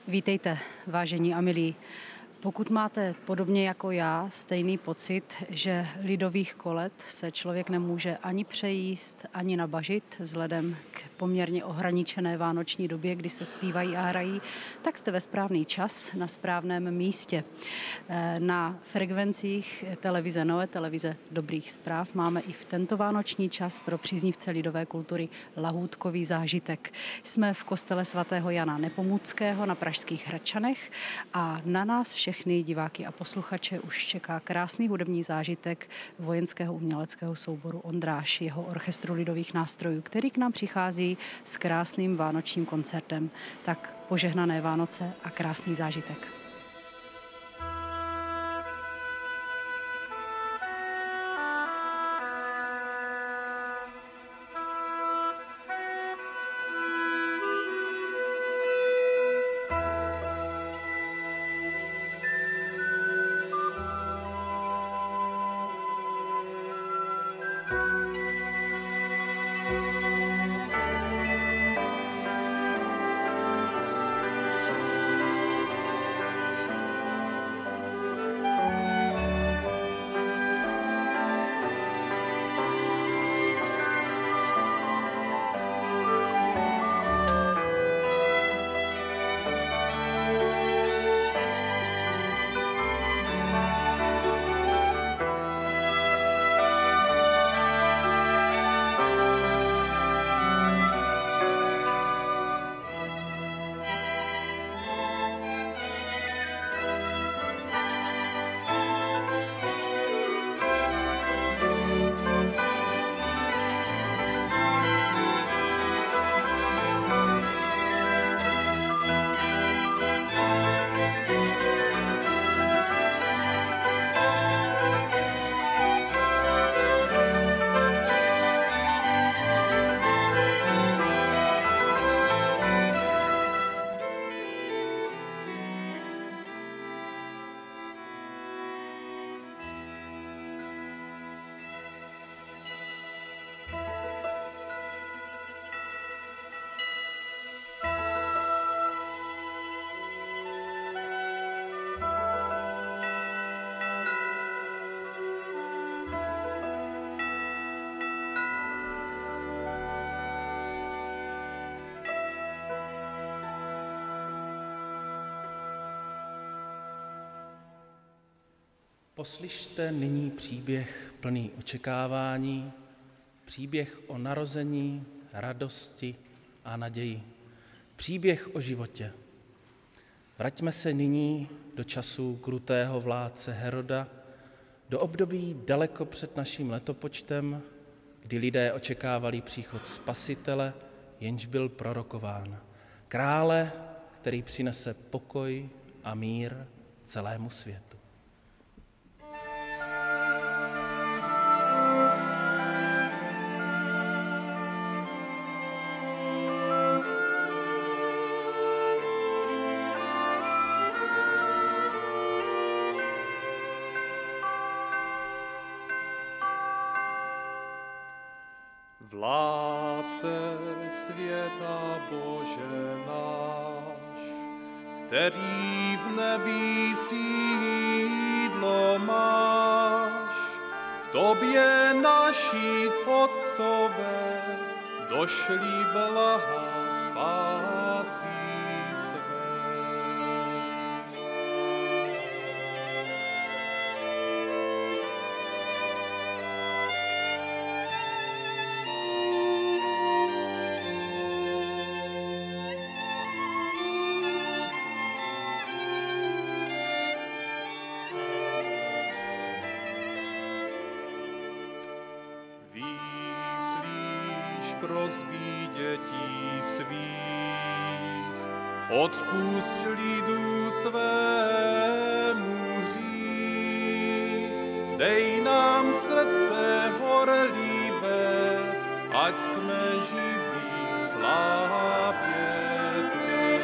Vítejte, vážení a milí. Pokud máte podobně jako já stejný pocit, že lidových kolet se člověk nemůže ani přejíst, ani nabažit vzhledem k poměrně ohraničené vánoční době, kdy se zpívají a hrají, tak jste ve správný čas na správném místě. Na frekvencích televize Noe, televize Dobrých zpráv, máme i v tento vánoční čas pro příznivce lidové kultury lahůdkový zážitek. Jsme v kostele svatého Jana Nepomuckého na pražských Hradčanech a na nás všechny diváky a posluchače už čeká krásný hudební zážitek vojenského uměleckého souboru Ondráš, jeho orchestru lidových nástrojů, který k nám přichází s krásným vánočním koncertem. Tak požehnané Vánoce a krásný zážitek. Poslyšte nyní příběh plný očekávání, příběh o narození, radosti a naději, příběh o životě. Vraťme se nyní do časů krutého vládce Heroda, do období daleko před naším letopočtem, kdy lidé očekávali příchod Spasitele, jenž byl prorokován. Krále, který přinese pokoj a mír celému světu. Vládce světa Bože náš, který v nebi sídlo máš, v tobě naši otcové došli blaha spásy své. Prosby dětí svých, odpusť lidu svému hřích. Dej nám srdce horlivé, ať jsme živí v slávě tvé.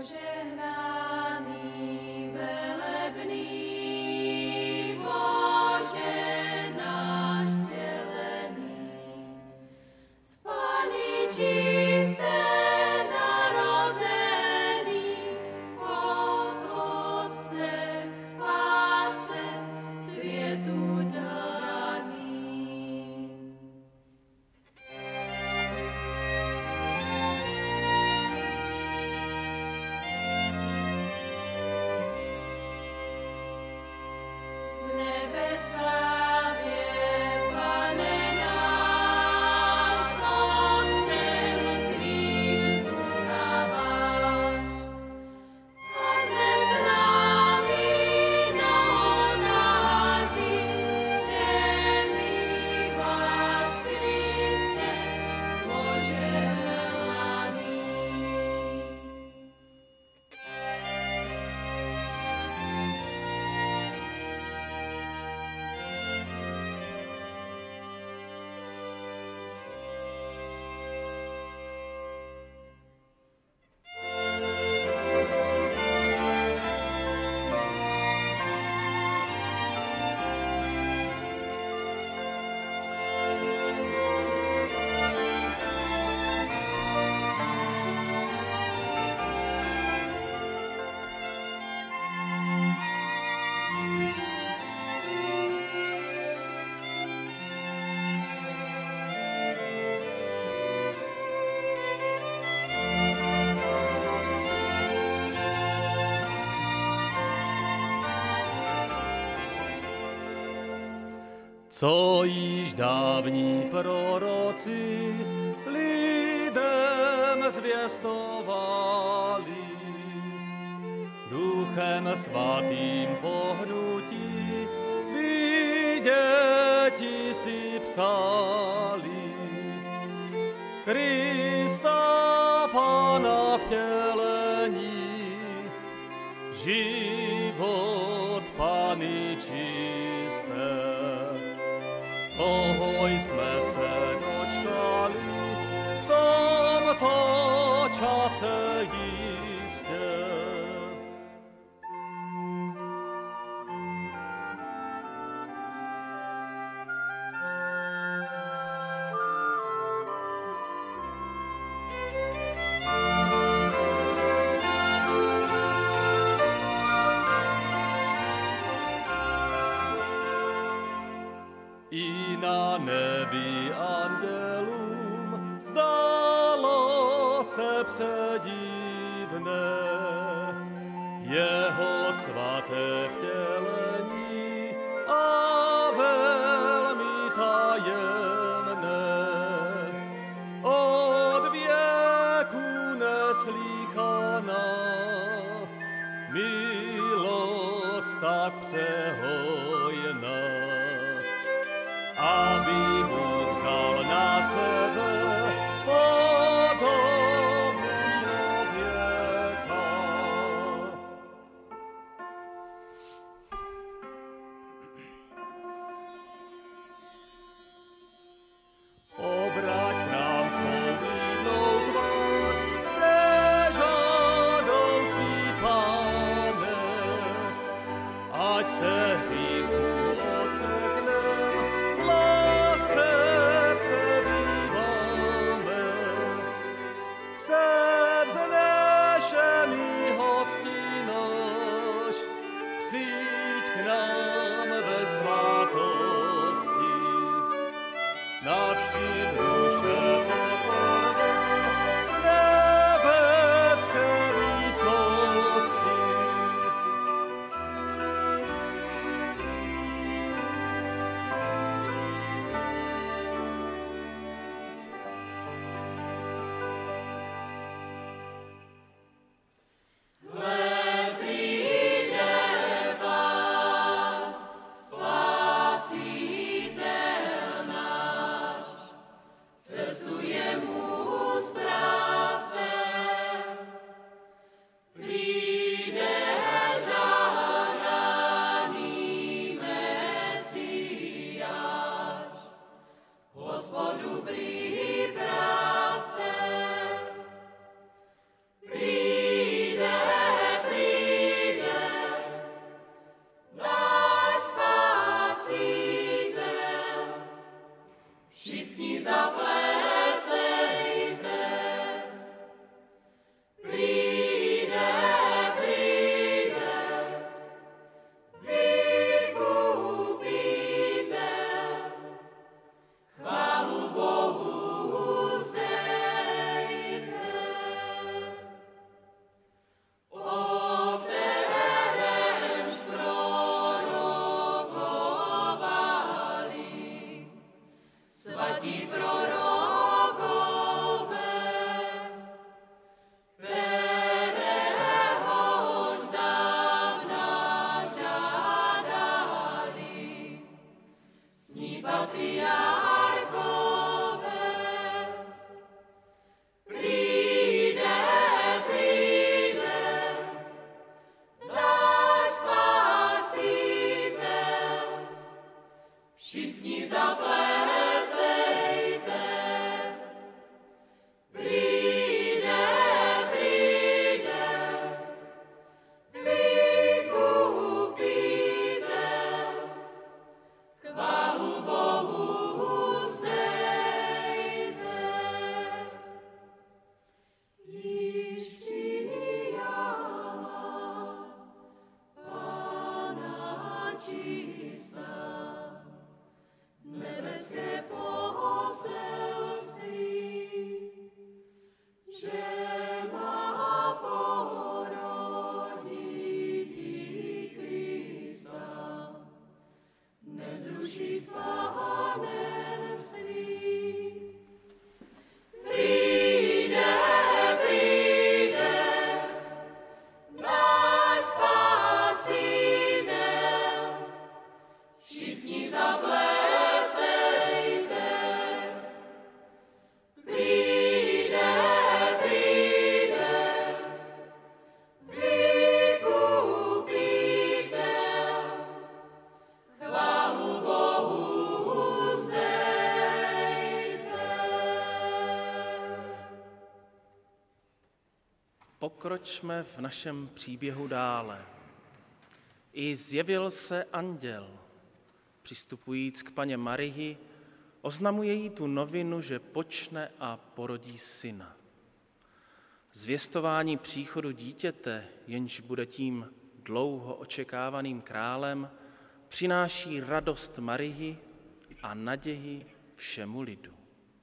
Co již dávní proroci lidem zvěstovali, Duchem svatým pohnutí viděti si přáli. Krista Pána vtělení, život Pány čisté, toho jsme se dočkali v tomto čase jistě. I na nebi andělům zdálo se předivné jeho svaté vtělení a velmi tajemné. Od věku neslýchaná milost tak přehojná, aby Bůh vzal na sebe podobu člověka. Obrať nám svou vlídnou tvář, nežádoucí Pane, ať se hříchu odřeknem, lásce pokračme v našem příběhu dále. I zjevil se anděl, přistupujíc k paně Marii, oznamuje jí tu novinu, že počne a porodí syna. Zvěstování příchodu dítěte, jenž bude tím dlouho očekávaným králem, přináší radost Marii a naději všemu lidu.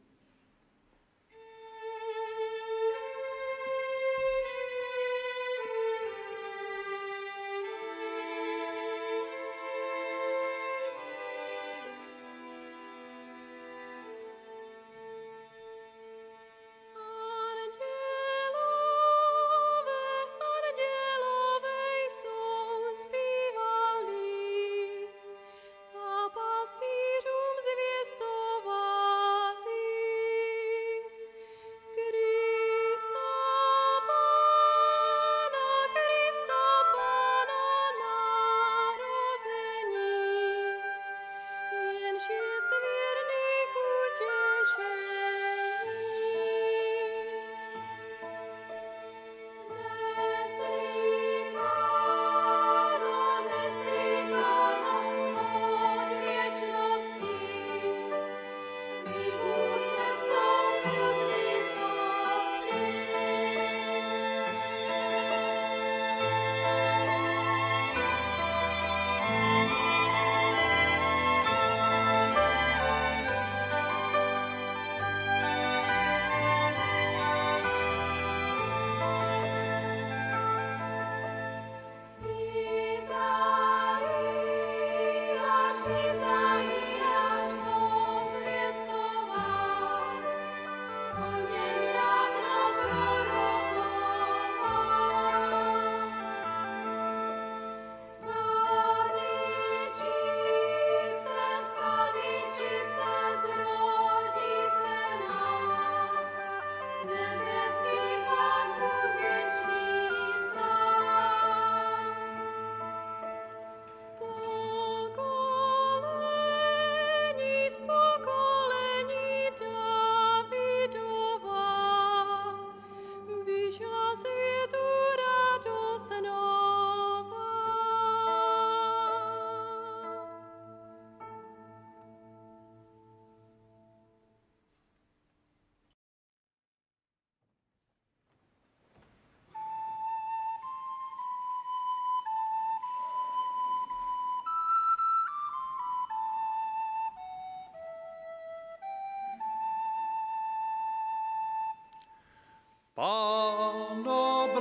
Páno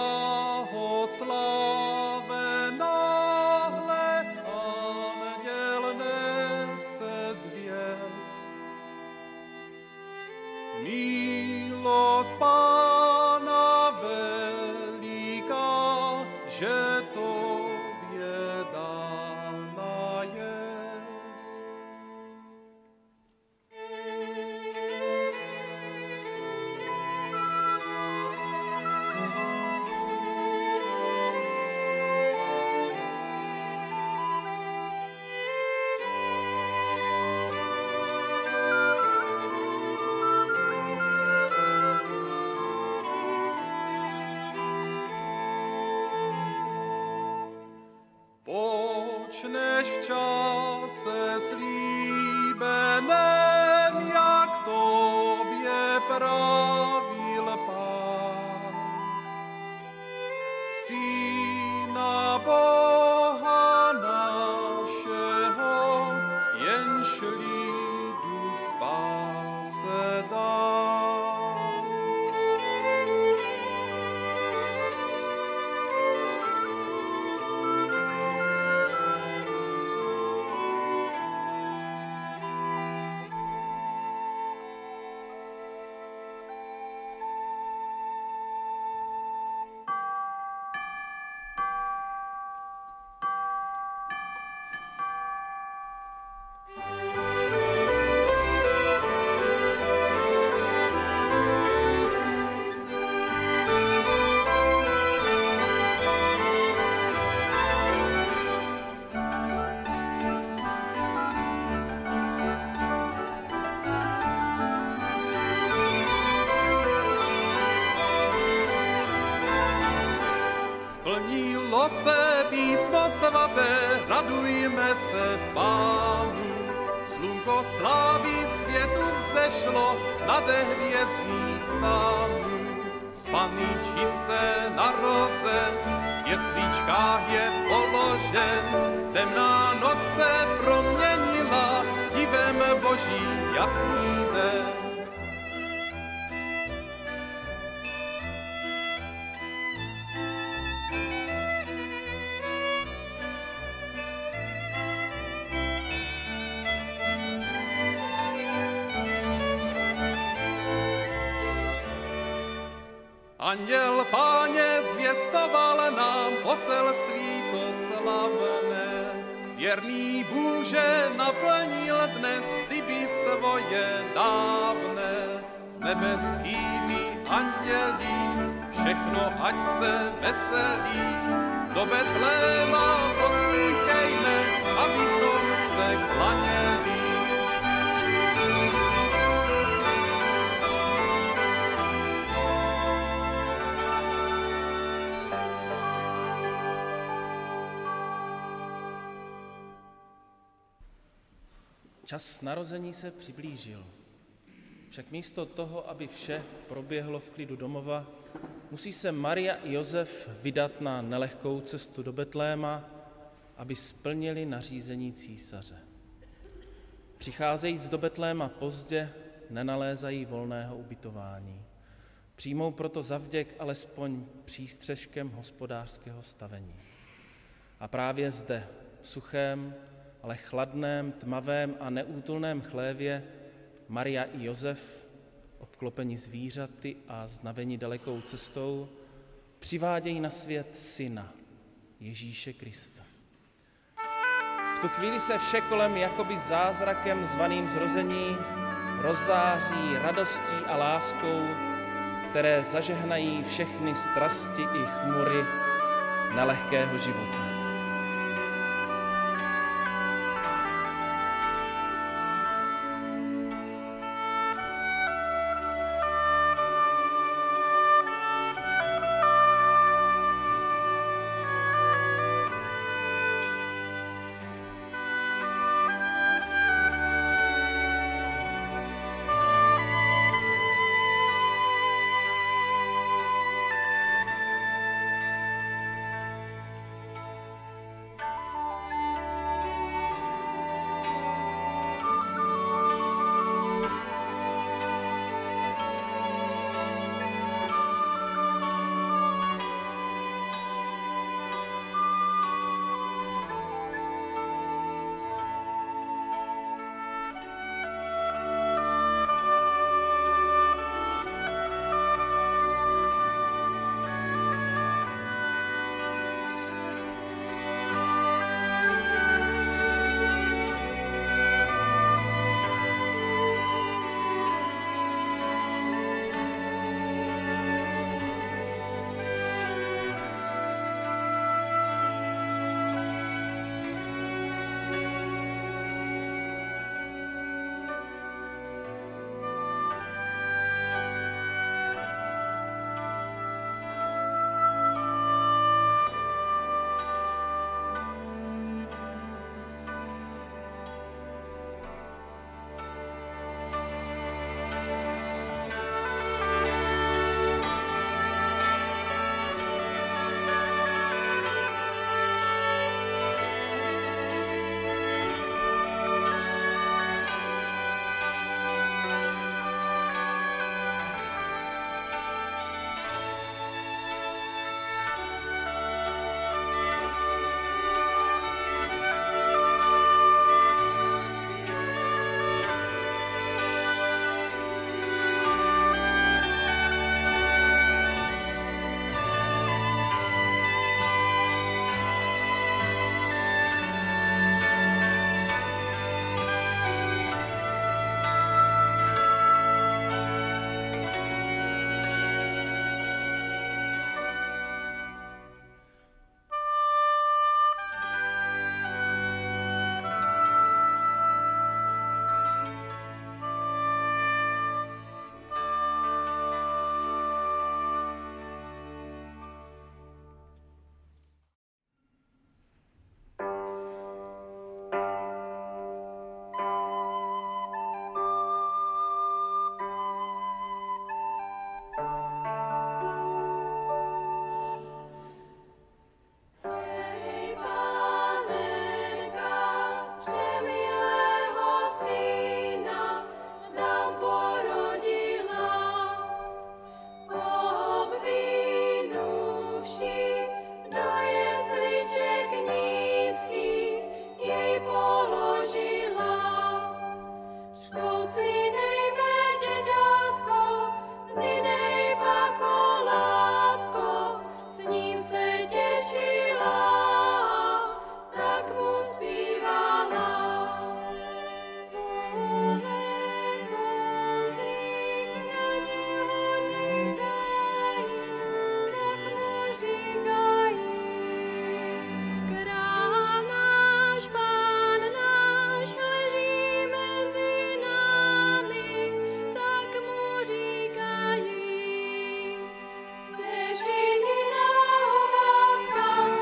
blahoslavena, hle, anděl nese zvěst. Milost Pána veliká, že tobě dána jest. Počneš v čase slíbeném, jak tobě pravil Pán. Syna Boha našeho, jenž lidu k spáse dá. Splnilo se písmo svaté, radujme se v Pánu. Slunko slávy světu vzešlo z nade hvězdných stánů. Z Panny čisté narozen, v jesličkách je položen. Temná noc se proměnila, divem Boží jasný den. Anděl Páně zvěstoval nám poselství to slavné. Věrný Bůže naplnil dnes sliby svoje dávné. S nebeskými anděli všechno ať se veselí. Do Betléma pospíchejme, abychom se klaněli. Čas narození se přiblížil. Však místo toho, aby vše proběhlo v klidu domova, musí se Maria i Josef vydat na nelehkou cestu do Betléma, aby splnili nařízení císaře. Přicházejíc do Betléma pozdě, nenalézají volného ubytování. Přijmou proto zavděk alespoň přístřežkem hospodářského stavení. A právě zde, v suchém, ale chladném, tmavém a neútulném chlévě Maria i Josef, obklopeni zvířaty a znaveni dalekou cestou, přivádějí na svět syna, Ježíše Krista. V tu chvíli se vše kolem jakoby zázrakem zvaným zrození rozzáří radostí a láskou, které zažehnají všechny strasti i chmury nelehkého života. Všichni na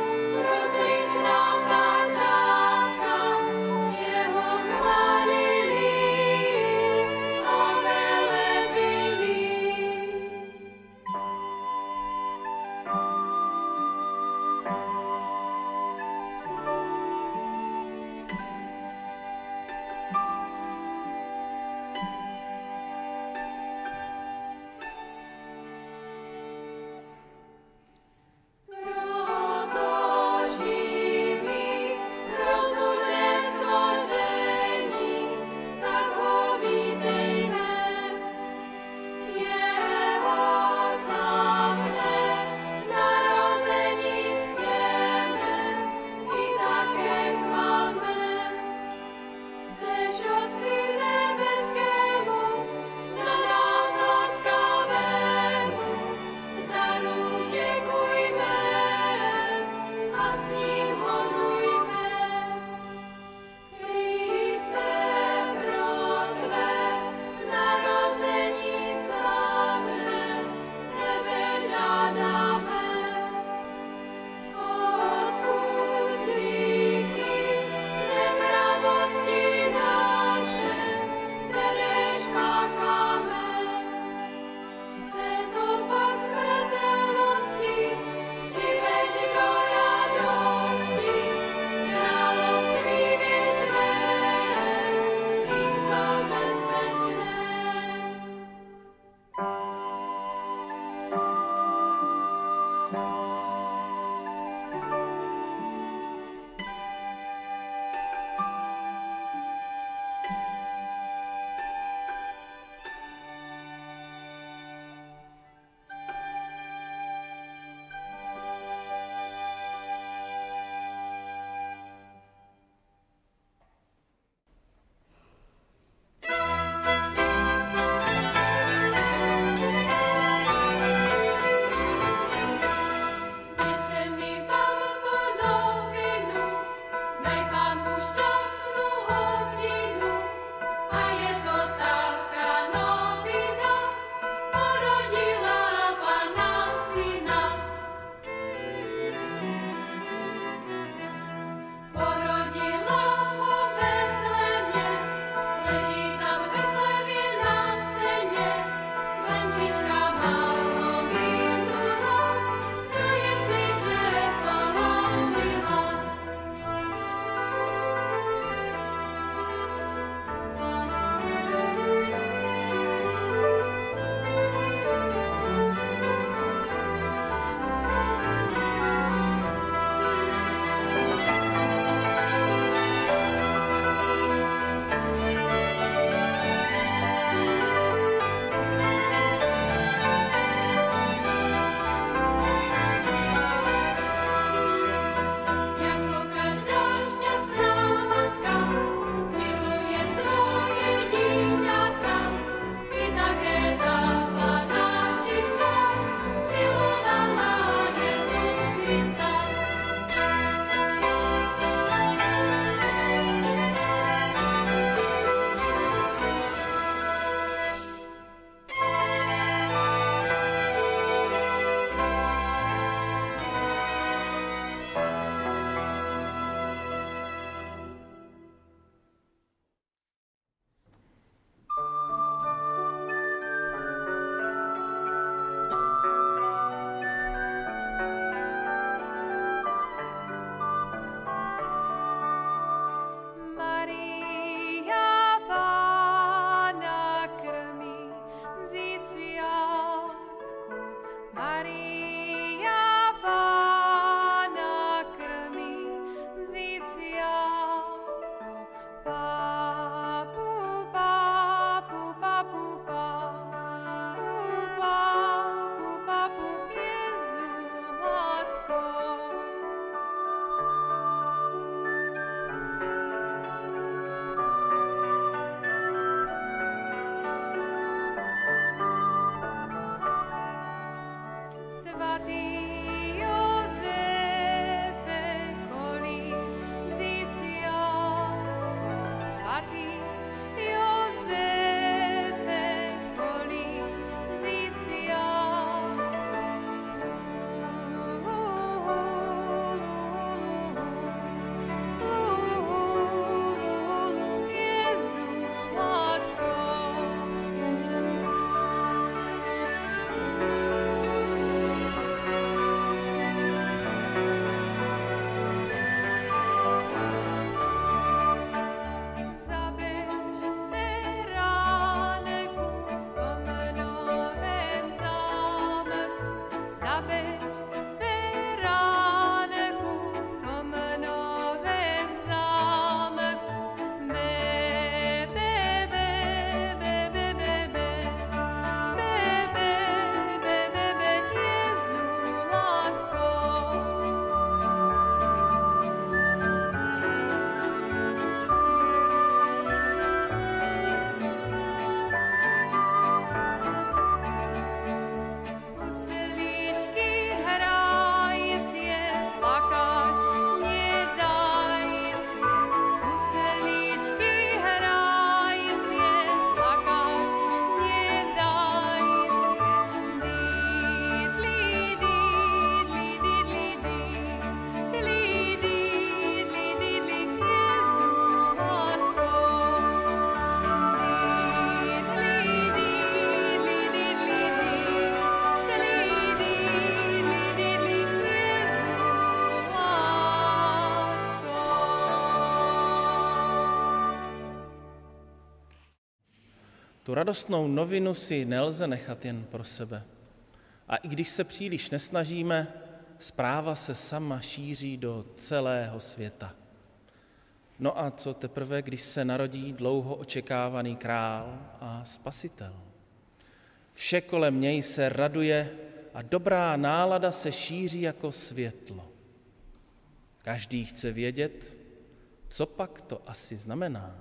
Tu radostnou novinu si nelze nechat jen pro sebe. A i když se příliš nesnažíme, zpráva se sama šíří do celého světa. No a co teprve, když se narodí dlouho očekávaný král a spasitel? Vše kolem něj se raduje a dobrá nálada se šíří jako světlo. Každý chce vědět, co pak to asi znamená.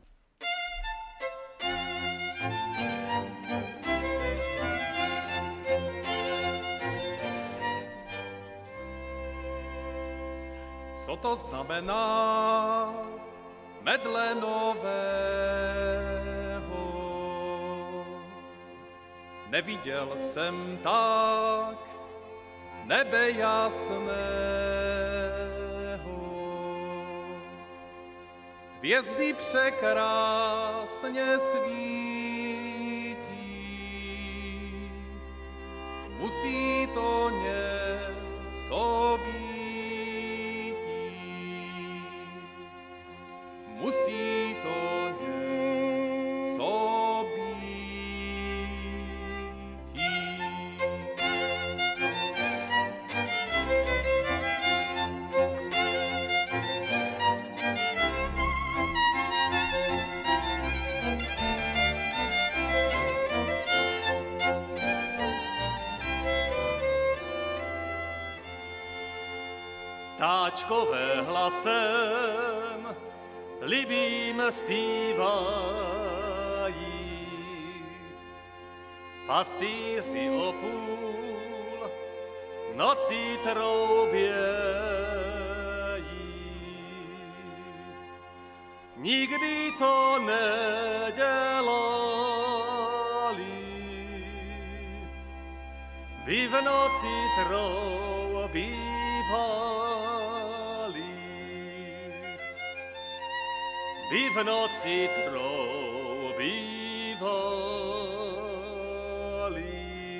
Co to znamená medle nového? Neviděl jsem tak nebe jasného. Hvězdy překrásně svítí, musí to něco být. Musí to něco být. Ptáčkové hlasem libým zpívají, pastýři o půl noci troubějí. Nikdy to nedělali, by v noci troubívali. By v noci troubívali.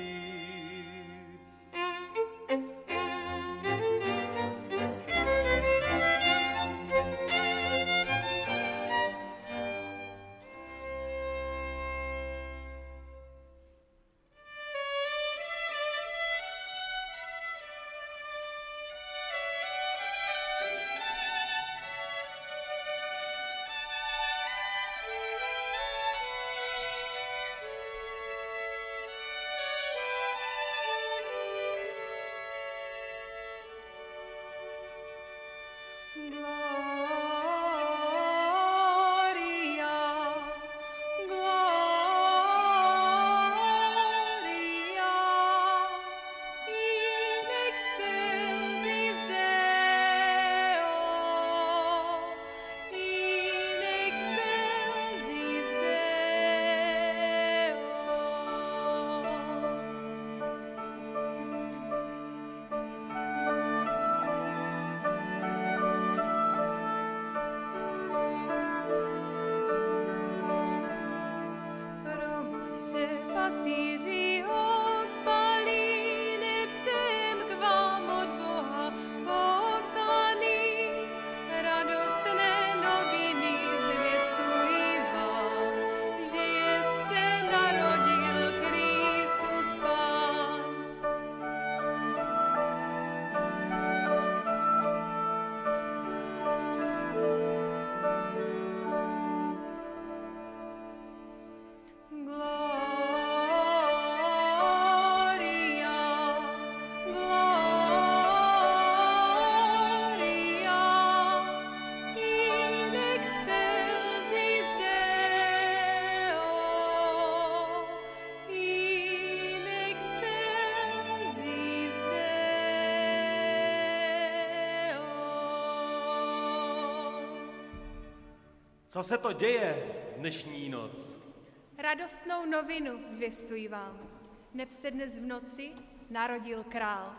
Co se to děje v dnešní noc? Radostnou novinu zvěstuji vám. Neb se dnes v noci narodil král.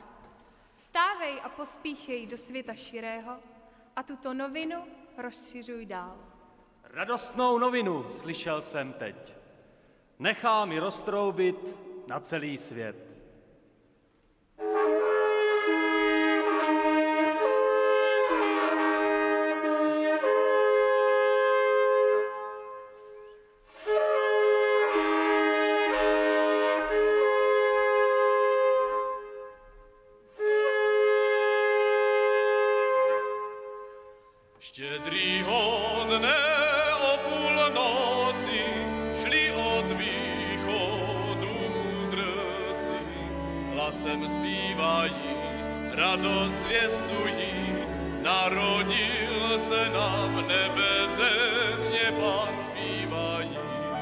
Vstávej a pospíchej do světa širého a tuto novinu rozšiřuj dál. Radostnou novinu slyšel jsem teď. Nechám ji roztroubit na celý svět. Štědrýho dne o půlnoci šli od východu mudrci. Hlasem zpívají, radost zvěstují, narodil se nám nebe země Pán zpívají.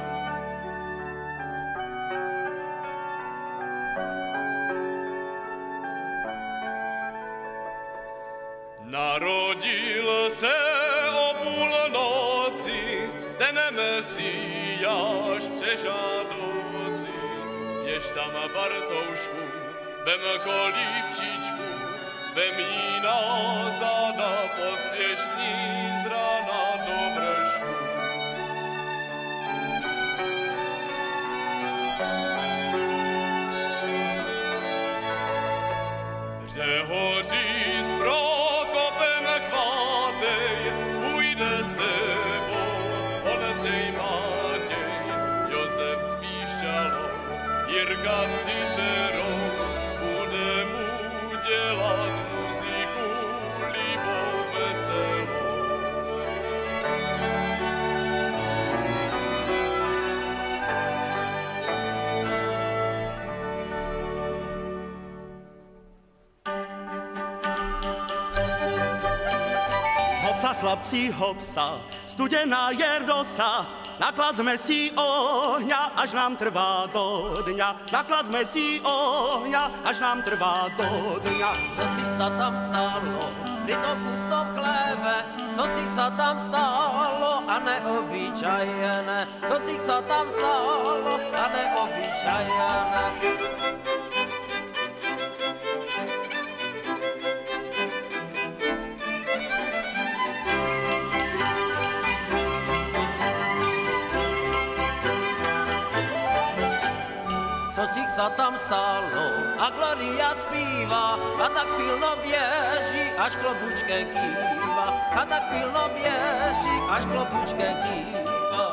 Narodil se o půlnoci ten Mesiáš přežádoucí, jež tam Bartoušku, vem kolípčičku, vem jí na záda, pospěš s ní z rána do vršku. Řehoří s Prokopem chvátej, půjde s tebou, Ondřej Matěj, Josef s Píšťalou, Jirka s Citerou, bude mu dělat muziku líbou veselou. Hopsa, chlapci, hopsa, studená je rosa, nakladzme si ohňa, až nám trvá do dňa. Nakladzme si ohňa, až nám trvá do dňa. Co si sa tam stalo, pri tom pustom chléve, co si sa tam stalo a neobyčajné, co si sa tam stalo a neobyčajné. Co si sa tam stalo a Gloria zpívá a tak pilno běží, až klobučke kýva. A tak pilno běží, až klobučke kýva.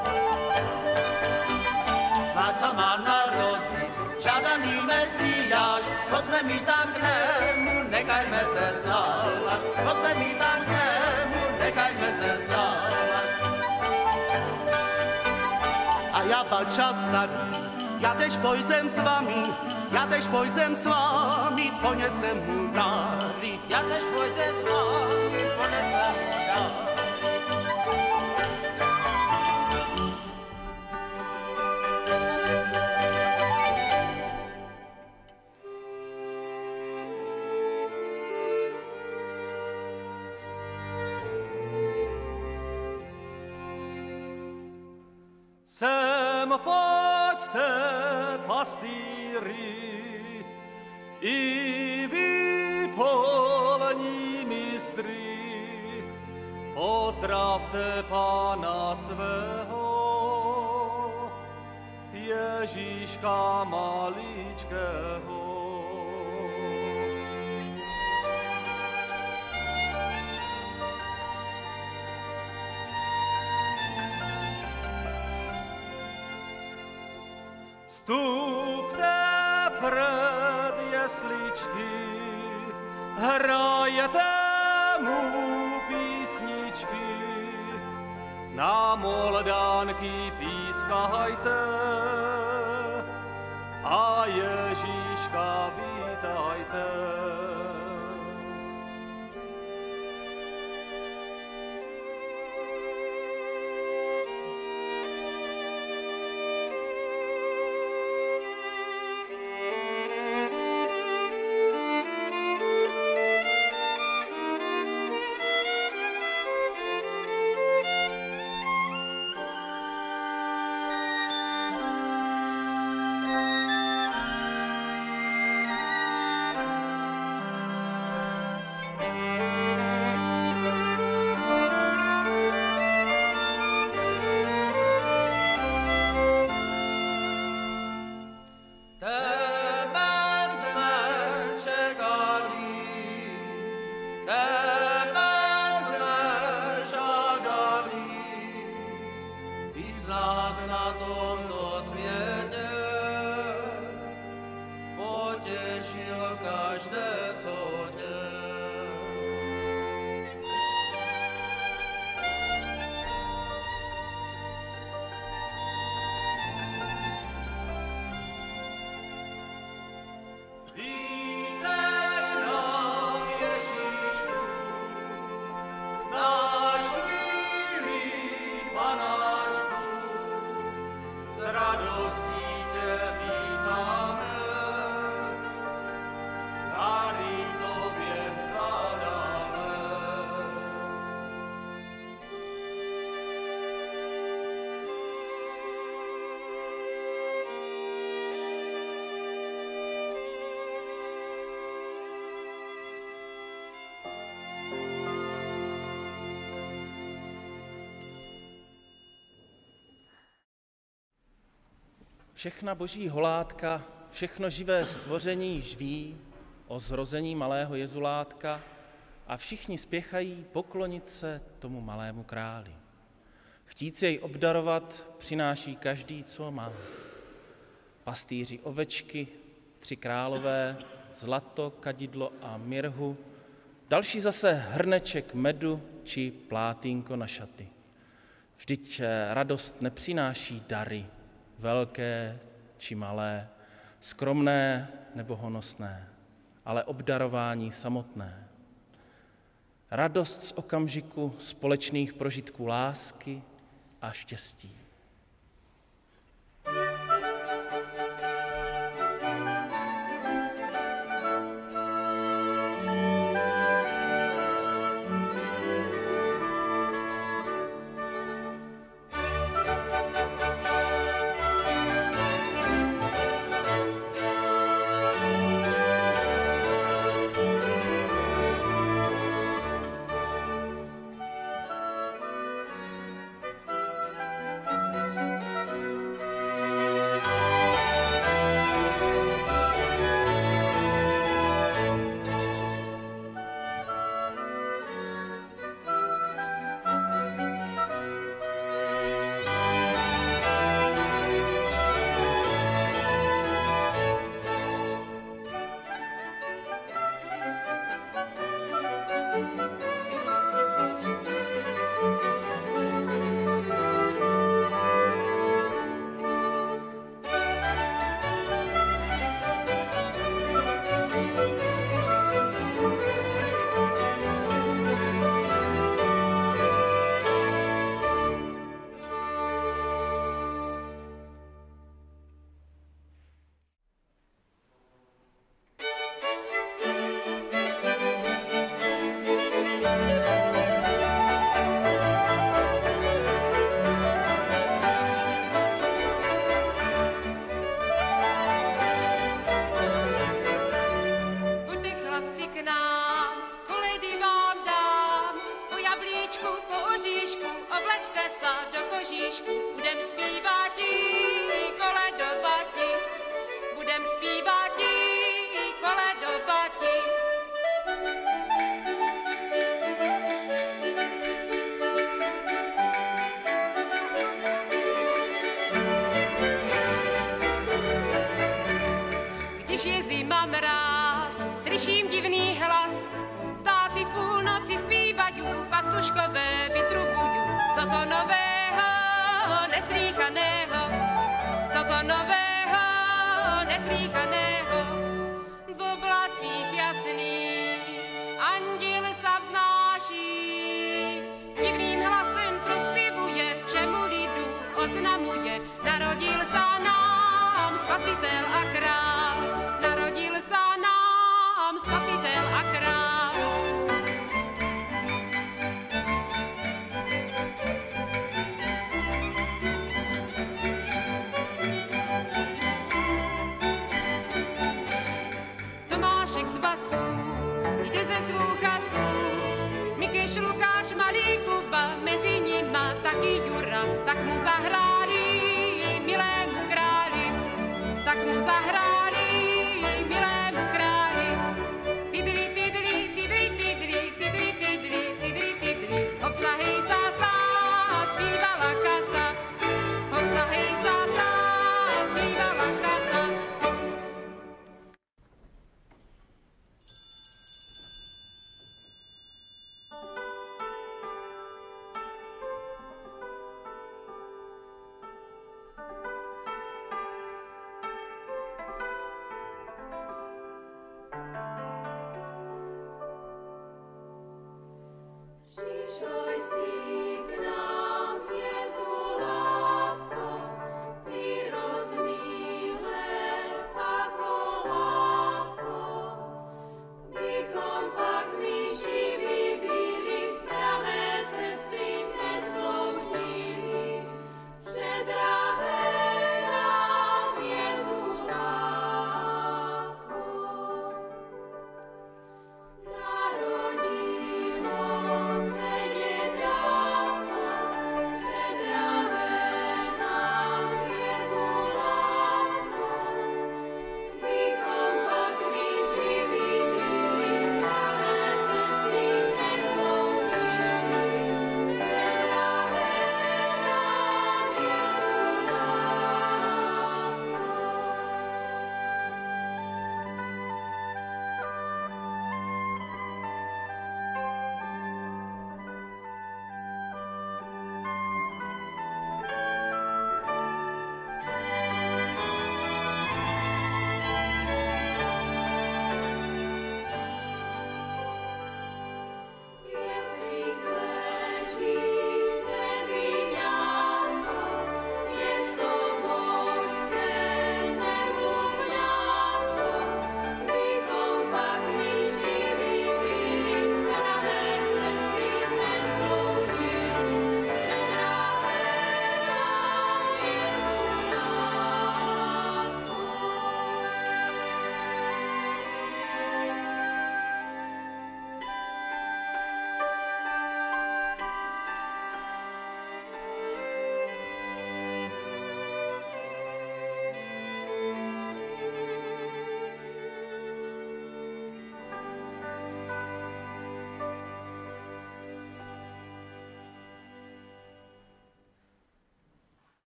Snad sa má narodit žádaný Mesiáš, pojďme mi tam k nemu, nechajme ten zálat. Pojďme mi tam k nemu, nechajme ten zálat. A ja balča starý, ja tež pojdzem s vami, ja tež pojdzem s vami, ponesem mu dary. Ja tež pojdzem s vami, ponesem mu dary. Sem pojďte, pastýři, i vy polní mistry, pozdravte Pána svého, Ježíška maličkého. Vstupte před jesličky, hrajete mu písničky, na moldánky pískajte a Ježíška vítajte. Všechna boží holátka, všechno živé stvoření již ví o zrození malého jezulátka a všichni spěchají poklonit se tomu malému králi. Chtít jej obdarovat přináší každý, co má. Pastýři ovečky, 3 králové, zlato, kadidlo a mirhu, další zase hrneček medu či plátínko na šaty. Vždyť radost nepřináší dary, velké či malé, skromné nebo honosné, ale obdarování samotné. Radost z okamžiku společných prožitků lásky a štěstí. Když je zima mráz, slyším divný hlas, ptáci v půlnoci zpívají, pastuškové vytrubují. Co to nového, neslýchaného, co to nového, neslýchaného, v oblacích jasných anděl sa vznáší, divným hlasem prospěvuje, všemu lidu oznamuje, narodil sa nám spasitel a král, narodil sa nám spasitel a král. Tomášek z basu jde ze svou kasu, Mikeš, Lukáš, malý Kuba, mezi nima taky Jura, tak mu zahráli milému králi, tak mu zahráli milému králi. Tidli, tidli, tidli, tidli, tidli, tidli, tidli, tidli, hopsa hej sa sa, zpívala kasa, hopsa hej sa sa, zpívala kasa.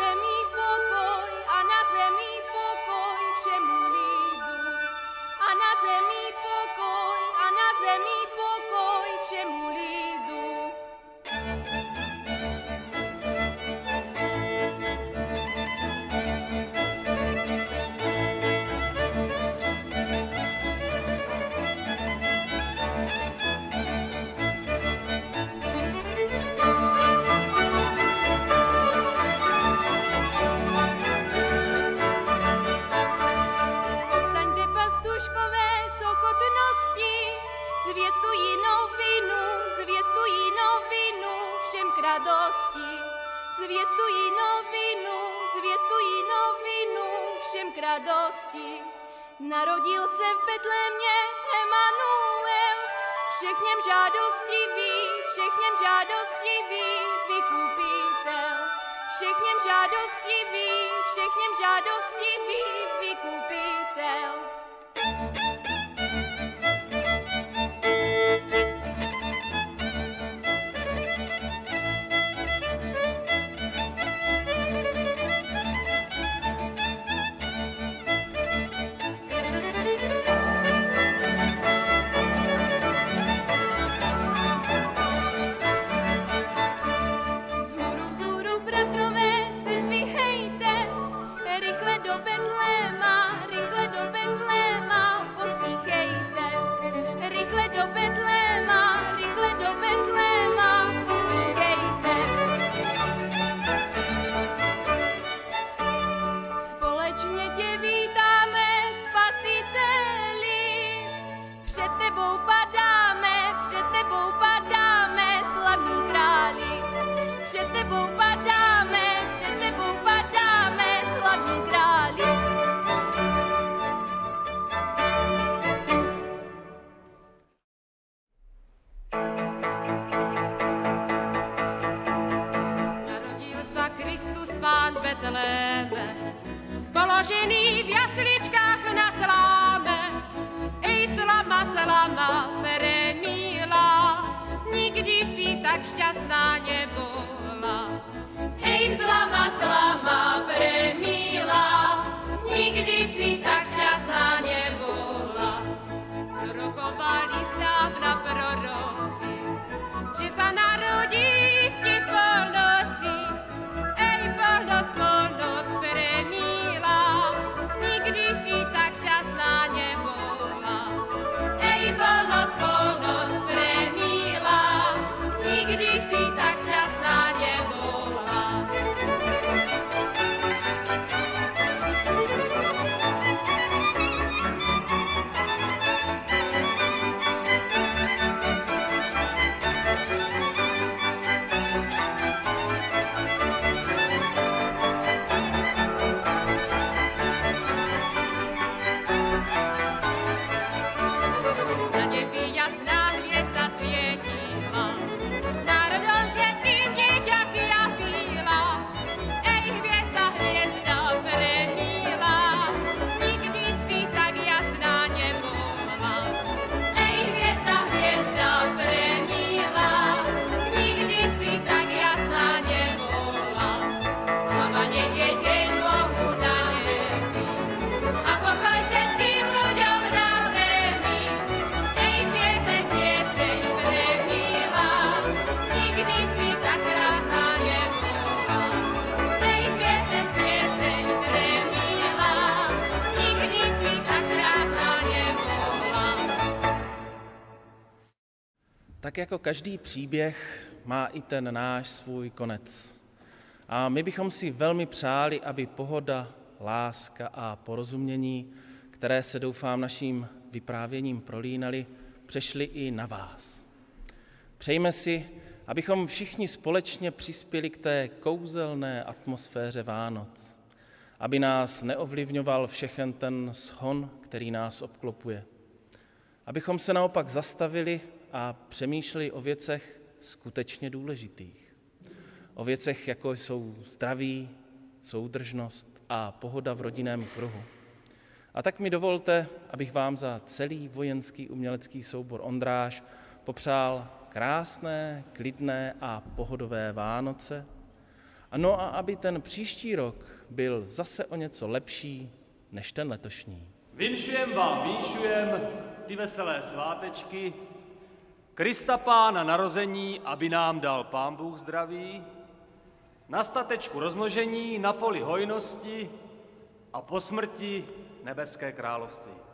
zemi pokoj, a na zemi pokoj všemu lidu. A na zemi pokoj, a na zemi pokoj všemu lidu. Povstaňte, pastuškové, s ochotností, zvěstují novinu všem k radosti. Zvěstují novinu všem k radosti. Narodil se v Betlémě Emanuel, všech něm žádostivý vykupitel. Všech něm žádostivý vykupitel. Vzhůru, bratrové, se zdvihejte, rychle do Betléma, pospíchejte. Rychle do Betléma, pospíchejte. Společně tě vítáme, Spasiteli, před tebou padáme, slavný králi. Před tebou padáme, slavný králi. Narodil sa Kristus Pán Betléme, položený v jasličkách na sláme. Ej, slama, premila, nikdy si tak šťastná nebola. Ej, slama, premila, nikdy si tak šťastná nebola. Prorokovali zdávna proroci, že sa narodí ste v polnoci. Ej, polnoc, premila, nikdy si tak šťastná nebola. Ej, polnoc, premila, nikdy si tak šťastná nebola. Na nebi jasná hviezda svietila, národom všetkým dieťa si javila. Ej, hviezda, premila, nikdy si tak jasná nebola. Ej, hviezda, premila, nikdy si tak jasná nebola. Sláva nech je tiež Bohu na nebi a pokoj všetkým ľuďom na zemi. Ej, pieseň, premila, nikdy si tak krásna nebola. Ej, pieseň, premila, nikdy si tak krásna nebola. Tak jako každý příběh má i ten náš svůj konec. A my bychom si velmi přáli, aby pohoda, láska a porozumění, které se doufám naším vyprávěním prolínaly, přešly i na vás. Přejme si, abychom všichni společně přispěli k té kouzelné atmosféře Vánoc, aby nás neovlivňoval všechen ten shon, který nás obklopuje. Abychom se naopak zastavili a přemýšleli o věcech skutečně důležitých. O věcech, jako jsou zdraví, soudržnost a pohoda v rodinném kruhu. A tak mi dovolte, abych vám za celý vojenský umělecký soubor Ondráž popřál krásné, klidné a pohodové Vánoce No a aby ten příští rok byl zase o něco lepší než ten letošní. Vinšujem ty veselé svátečky, Krista Pána narození, aby nám dal Pán Bůh zdraví, na statečku rozmnožení, na poli hojnosti a po smrti nebeské království.